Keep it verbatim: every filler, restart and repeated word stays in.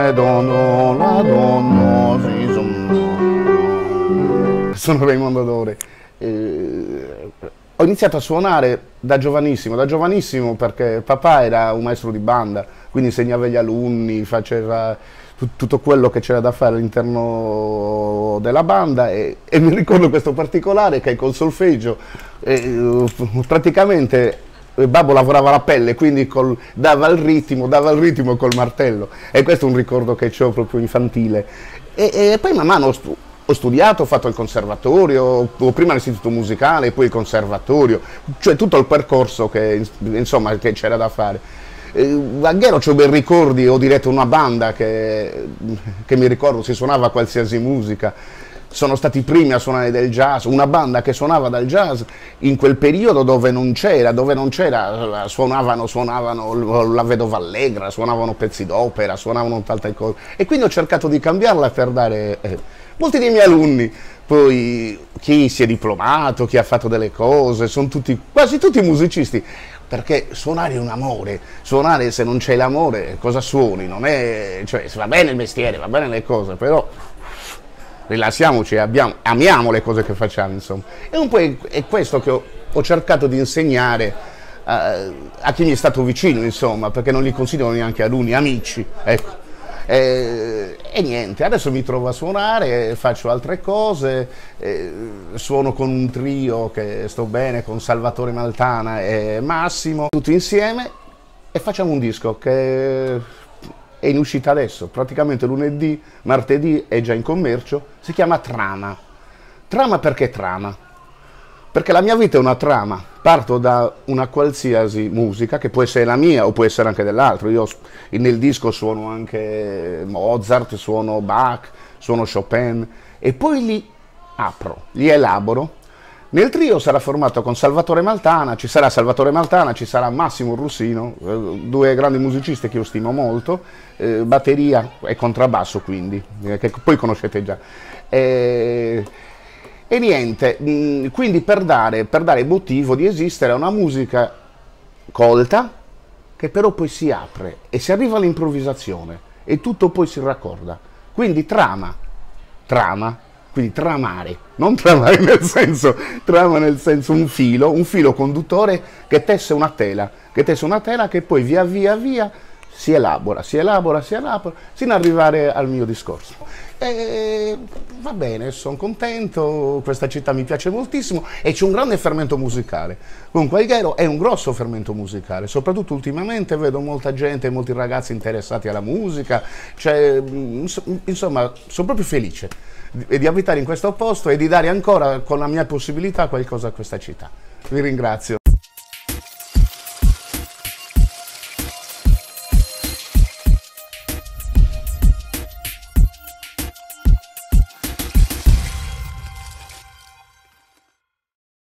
la donna, la donna, si sono... Sono Raimondo Dore. Eh, ho iniziato a suonare da giovanissimo, da giovanissimo perché papà era un maestro di banda, quindi insegnava agli alunni, faceva tutto quello che c'era da fare all'interno della banda e, e mi ricordo questo particolare che col solfeggio eh, praticamente babbo lavorava la pelle, quindi col, dava il ritmo, dava il ritmo col martello, e questo è un ricordo che ho proprio infantile. E, e poi man mano ho, stu ho studiato, ho fatto il conservatorio, prima l'istituto musicale, poi il conservatorio, cioè tutto il percorso che insomma che c'era da fare. A Ghero ho bei ricordi, ho diretto una banda che, che mi ricordo si suonava qualsiasi musica. Sono stati i primi a suonare del jazz, una banda che suonava dal jazz in quel periodo dove non c'era, dove non c'era, suonavano, suonavano la Vedova Allegra, suonavano pezzi d'opera, suonavano tante cose. E quindi ho cercato di cambiarla per dare... Eh, molti dei miei alunni, poi chi si è diplomato, chi ha fatto delle cose, sono tutti, quasi tutti musicisti. Perché suonare è un amore, suonare se non c'è l'amore cosa suoni? Non è, cioè va bene il mestiere, va bene le cose, però rilassiamoci, abbiamo, amiamo le cose che facciamo, insomma. E un po' è questo che ho, ho cercato di insegnare uh, a chi mi è stato vicino, insomma, perché non li considero neanche alunni, amici, ecco. E, e niente, adesso mi trovo a suonare, faccio altre cose, eh, suono con un trio che sto bene, con Salvatore Maltana e Massimo, tutti insieme, e facciamo un disco che è in uscita adesso, praticamente lunedì, martedì è già in commercio, si chiama Trama. Trama perché trama? Perché la mia vita è una trama, parto da una qualsiasi musica, che può essere la mia o può essere anche dell'altro. Io nel disco suono anche Mozart, suono Bach, suono Chopin, e poi li apro, li elaboro. Nel trio sarà formato con Salvatore Maltana, ci sarà Salvatore Maltana, ci sarà Massimo Russino, due grandi musicisti che io stimo molto, eh, batteria e contrabbasso quindi, eh, che poi conoscete già. E, E niente, quindi per dare, per dare motivo di esistere a una musica colta che però poi si apre e si arriva all'improvvisazione e tutto poi si raccorda. Quindi trama, trama, quindi tramare, non tramare nel senso, trama nel senso un filo, un filo conduttore che tesse una tela, che tesse una tela che poi via via via si elabora, si elabora, si elabora, sino ad arrivare al mio discorso. E va bene, sono contento, questa città mi piace moltissimo e c'è un grande fermento musicale. Comunque Alghero è un grosso fermento musicale, soprattutto ultimamente vedo molta gente, molti ragazzi interessati alla musica, cioè, insomma, sono proprio felice di, di abitare in questo posto e di dare ancora con la mia possibilità qualcosa a questa città. Vi ringrazio.